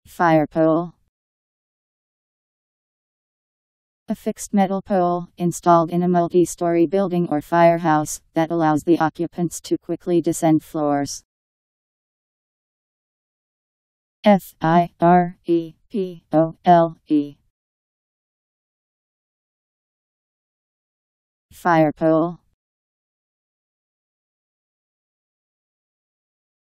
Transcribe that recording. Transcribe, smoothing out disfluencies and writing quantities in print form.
Firepole. A fixed metal pole, installed in a multi-story building or firehouse, that allows the occupants to quickly descend floors. Firepole. Firepole.